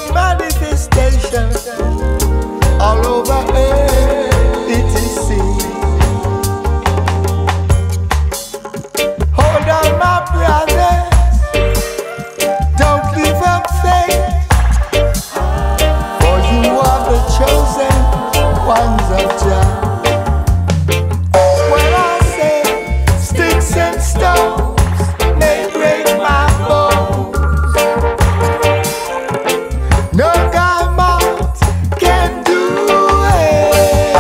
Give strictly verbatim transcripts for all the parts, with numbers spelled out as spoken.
manifestation all over earth. It is seen. Hold on, my brothers, don't give up faith, for you are the chosen ones of Jah. When I say sticks and stones may break my bones, no diamond can do it.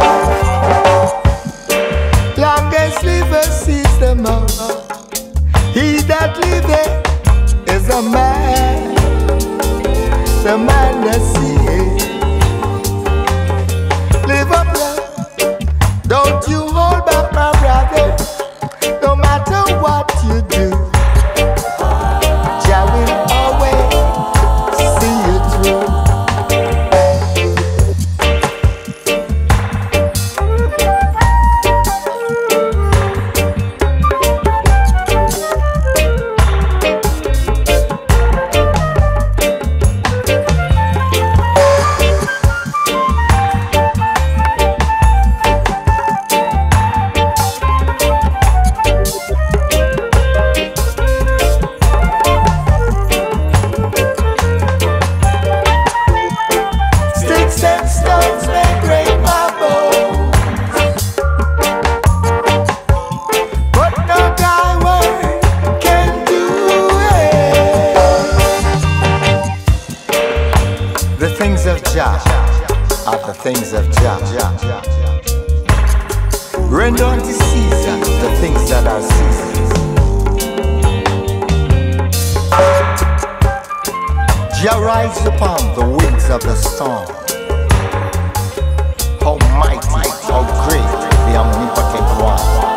Longest liver sees the most. He that liveth is a man, the man that seeth. Live up, love. Don't you hold back, my brother. No matter what you do, Jah will always see you through. Sticks and stones may break my bones, but no thy word can do it. The things of Jah are the things of Jah. Render unto Caesar the things that are Caesar's. Jah rides upon the wings of the storm. How mighty, how great the omnipotent one.